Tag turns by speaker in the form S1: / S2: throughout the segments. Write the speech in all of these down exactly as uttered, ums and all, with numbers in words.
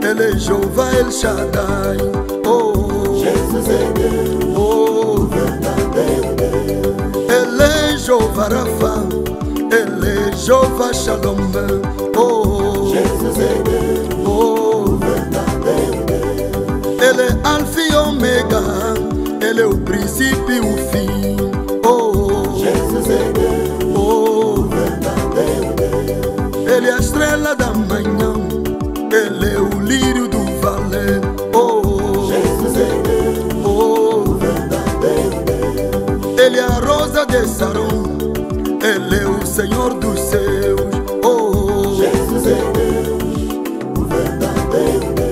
S1: Ele é Jeová El Shaddai. Oh,
S2: Jesus é Deus,
S1: oh,
S2: o verdadeiro Deus.
S1: Ele é Jeová Rafa, Ele é Jeová Shalom. Oh,
S2: Jesus é Deus,
S1: oh,
S2: o verdadeiro Deus.
S1: Ele é Alfa e Ômega, Ele é o princípio e o fim. Oh,
S2: Jesus é Deus,
S1: oh,
S2: o verdadeiro Deus.
S1: Ele é a estrela da manhã, Ele é o lírio do vale. Oh,
S2: Jesus é Deus,
S1: oh,
S2: o verdadeiro Deus.
S1: Ele é a rosa de Saron, Ele é o Senhor dos seus. Oh,
S2: Jesus é Deus, o verdadeiro Deus.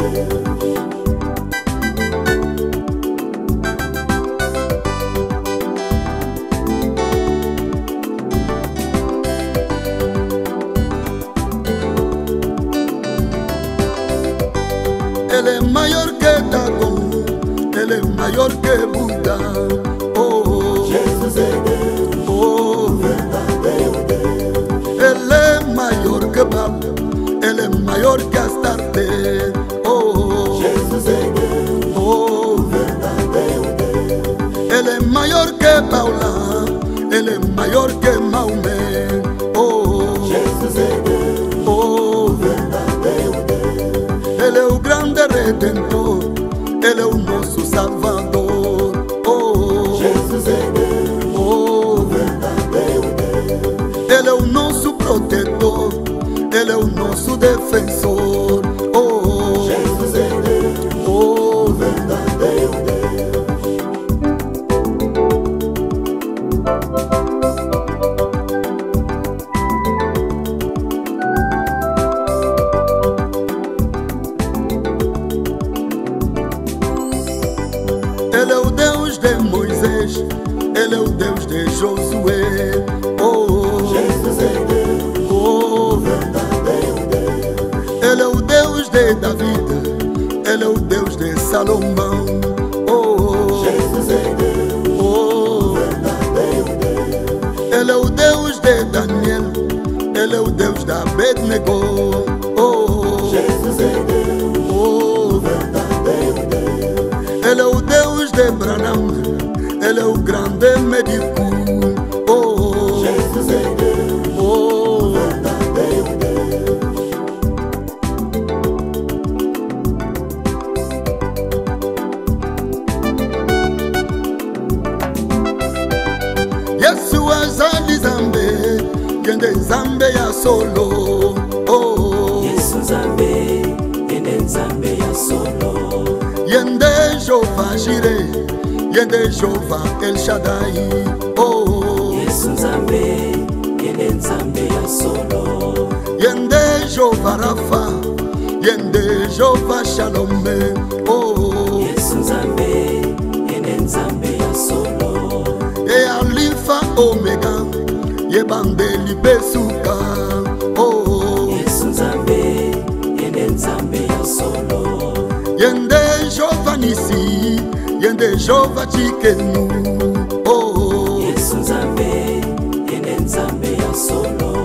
S1: Ele é maior que Dagon, Ele é maior que Buda. Oh,
S2: Jesus é Deus,
S1: oh,
S2: o verdadeiro Deus.
S1: Ele é maior que Baal, Ele é maior que Astarte. Oh,
S2: Jesus é Deus,
S1: oh,
S2: o verdadeiro Deus.
S1: Ele é maior que Paula, Ele é maior que Maomé. Oh,
S2: Jesus é Deus,
S1: oh,
S2: o verdadeiro Deus.
S1: Ele é o grande Redentor, Ele é o nosso Salvador. Oh,
S2: Jesus é Deus,
S1: oh,
S2: o verdadeiro Deus.
S1: Ele é o nosso protetor, Ele é o nosso defensor. Oh,
S2: Jesus é Deus,
S1: oh,
S2: o verdadeiro Deus.
S1: Ele é o Deus de Moisés, Ele é o Deus de Josué. Oh,
S2: Jesus é Deus,
S1: oh,
S2: o verdadeiro Deus.
S1: Ele é o Deus de David, Ele é o Deus de Salomão. Oh,
S2: Jesus é Deus,
S1: oh,
S2: o verdadeiro Deus.
S1: Ele é o Deus de Daniel, Ele é o Deus da Abednego. Oh,
S2: Jesus é Deus,
S1: oh,
S2: o verdadeiro Deus.
S1: Ele é o Deus de Branham, Ele é o grande médico. Oh,
S2: Jesus é Deus,
S1: oh,
S2: o verdadeiro Deus.
S1: Yesu azali Zambe, yende Zambe ya solo. Oh,
S2: Yesu Nzambe, yende Nzambe ya solo.
S1: yende Jehovah Jireh, yende Jehovah El Shaddai. Oh,
S2: Yesu Nzambe, yende Nzambe ya solo.
S1: yende Jehovah Rafa, yende Jehovah Shalom. Oh,
S2: Yesu Nzambe, yende Nzambe ya solo.
S1: ye Alpha Omega, ye Bandeli Besuka. Oh,
S2: Yesu Nzambe, yende Nzambe ya solo.
S1: yende Jehovah Nisi, yende Jehovah Chikenu. Oh,
S2: Yesu Nzambe, yende Nzambe ya solo.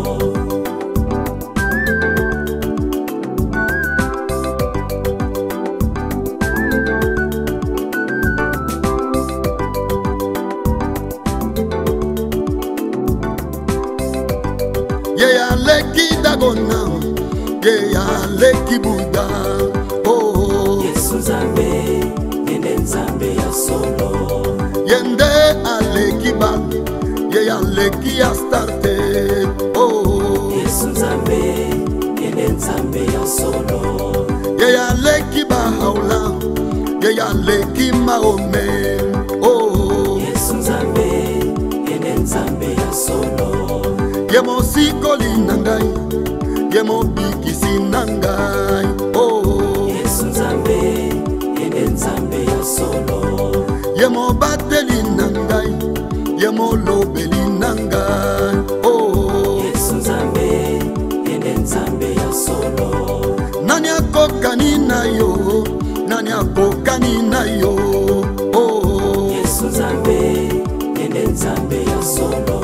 S1: ye Aleki Dagona, ye Aleki Buddha. Oh,
S2: Yesu Nzambe, yende Nzambe ya solo.
S1: yende Aleki Bal, ye Aleki Astarte. Oh,
S2: Yesu Nzambe, yende Nzambe ya solo.
S1: ye Aleki Bahaula, ye Aleki Maome. Oh,
S2: Yesu Nzambe, yende Nzambe ya solo.
S1: ye Mosikoli Nangai, ye Mobikisi Nangai. Oh,
S2: Yesu Nzambe, yende Nzambe ya solo.
S1: ye Mobateli Nangai, ye Molobeli Nangai. Oh,
S2: Yesu Nzambe, yende Nzambe ya solo.
S1: nani akokani na yo, nani akokani na yo. Oh,
S2: Yesu Nzambe, yende Nzambe ya solo.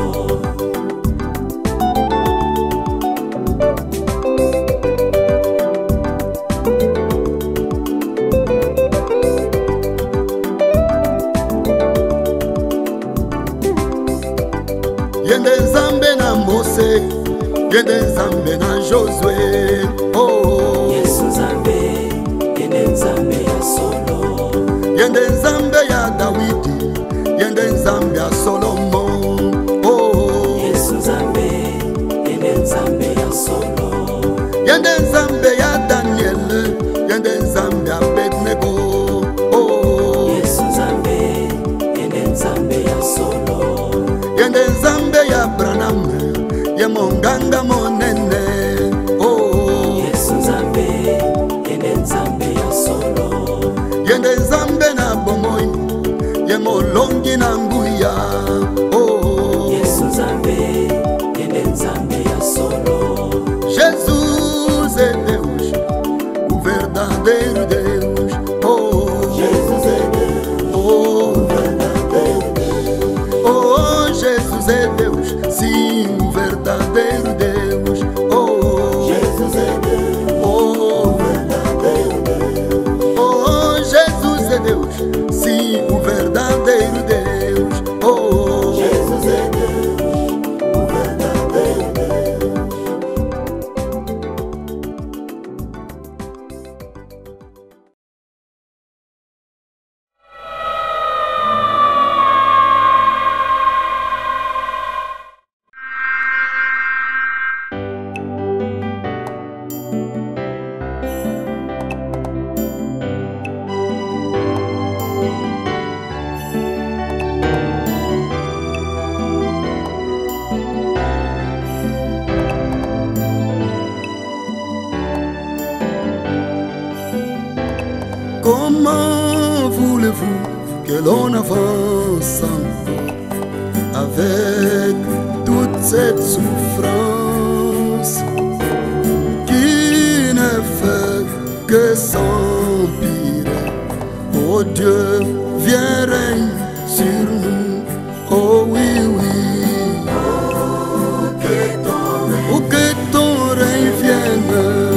S1: Mose, yende nzambe na Josué. Oh,
S2: Yesu nzambe, yende nzambe ya solo.
S1: yende nzambe ya Dawidi, yende nzambe ya Solomon. Oh,
S2: Yesu nzambe, yende nzambe ya solo.
S1: yende nzambe ya Daniel, yende nzambe ya Abednego. Oh,
S2: Yesu nzambe, yende nzambe ya solo.
S1: yende nzambe ya Branham, ye monganga monene. Oh,
S2: Yesu nzambe, yende nzambe ya solo.
S1: yende nzambe na bomoi, ye molongi na nguya. Oh,
S2: Yesu nzambe, yende nzambe ya solo.
S1: Jesus é Deus, o verdadeiro Deus. Oh, Jesus é Deus, oh, o verdadeiro Deus. Oh, Jesus é Deus, sim, o verdadeiro Deus. Oh, Jesus é Deus, oh, o verdadeiro Deus. Oh, Jesus é Deus, sim, o verdadeiro Deus. Oh, Jesus é Deus, o verdadeiro Deus. Comment voulez-vous que l'on avance encore avec toute cette souffrance qui ne fait que s'empirer? Oh Dieu, viens règne sur nous. Oh oui, oui. Oh, que ton règne, oh, que ton règne vienne.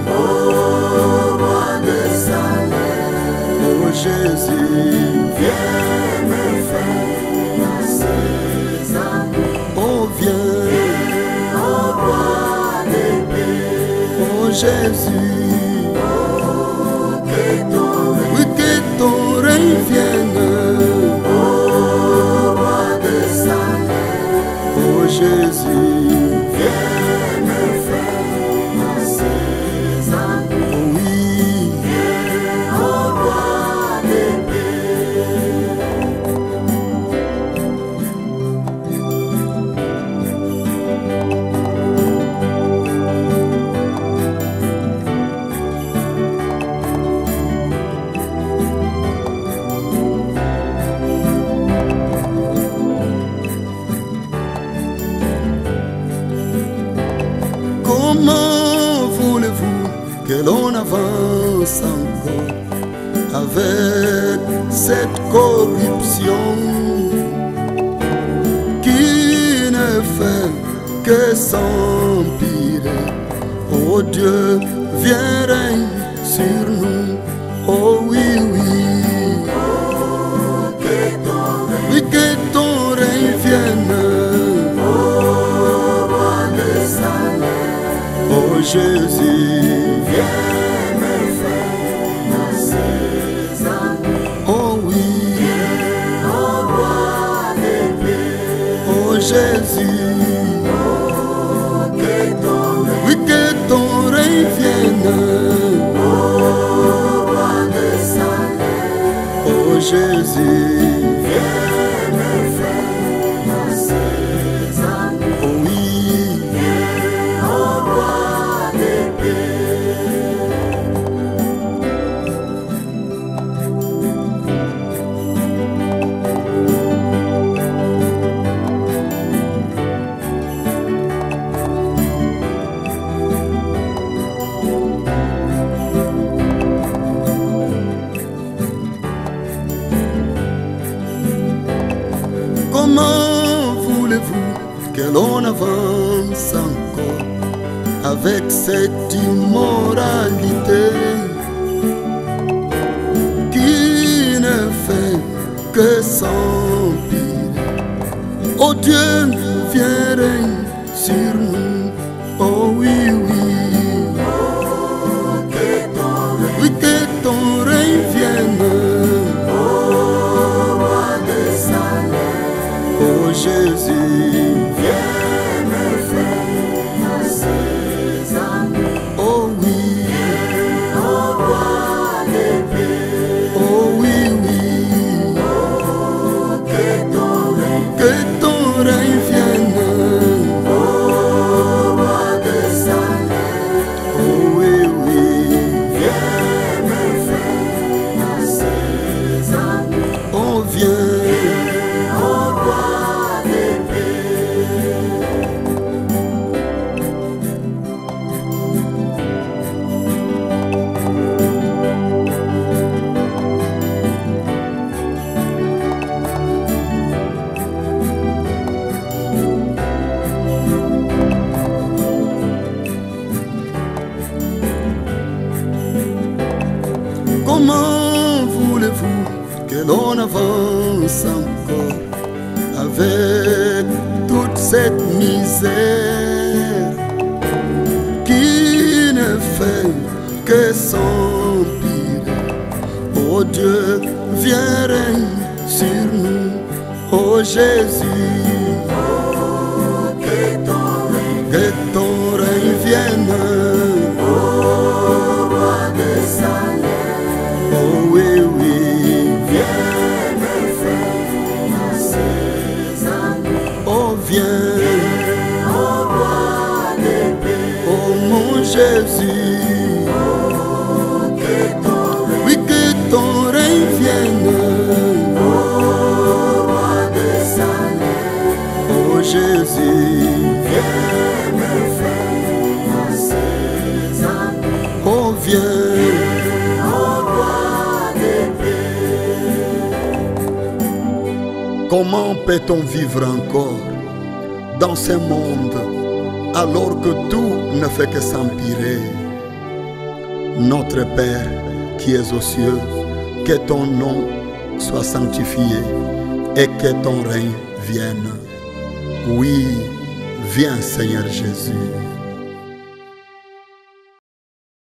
S1: Jésus, viens me faire ses amis. Oh, viens, viens, oh roi des paix. Oh, Jésus, oh, que ton règne, oui, que ton règne vienne. Oh, roi des salés. Oh, Jésus, viens me faire ses amis. Oh, oui, viens, oh roi. Comment voulez-vous que l'on avance encore avec cette corruption qui ne fait que s'empirer? Oh Dieu, viens règne sur nous. Oh oui, oui. Oh, que ton règne, oui, que ton règne vienne. Oh, roi des salés. Oh Jésus, viens me faire ses amis. Oh oui, viens, oh roi des paix. Oh Jésus, oh, que ton règne, oui, que ton règne vienne. Oh roi des salés. Oh Jésus, viens me faire ses amis. Oh oui, viens, oh roi des paix. Comment voulez-vous que l'on avance encore avec cette immoralité qui ne fait que s'empirer? Oh Dieu, viens règne sur nous. Comment voulez-vous que l'on avance encore avec toute cette misère qui ne fait que s'empirer? Oh Dieu, viens règne sur nous, oh Jésus.
S2: Oh, que ton règne,
S1: que ton règne vienne.
S2: oh roi de Salem,
S1: Oh oui, oui,
S2: viens me faire ces amis.
S1: oh viens,
S2: Oh roi de paix,
S1: oh mon Jésus.
S2: oh que ton règne,
S1: Oui, que ton règne vienne.
S2: oh roi de Salem,
S1: Oh Jésus,
S2: viens me faire ces amis.
S1: oh viens.
S2: Oh roi de paix.
S1: Comment peut-on vivre encore dans ce monde alors que tout ne fait que s'empirer? Notre Père qui es aux cieux, que ton nom soit sanctifié et que ton règne vienne. Oui, viens Seigneur Jésus.